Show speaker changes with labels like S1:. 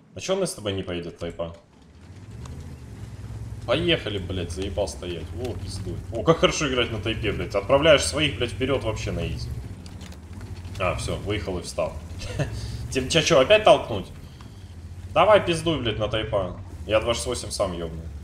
S1: А чё он с тобой не поедет, тайпа? Поехали, блядь, заебал стоять. О, пиздуй. О, как хорошо играть на тайпе, блядь. Отправляешь своих, блядь, вперед вообще на изи. А, все, выехал и встал. Тебя что, опять толкнуть? Давай пиздуй, блядь, на тайпа. Я 28 сам ёбну.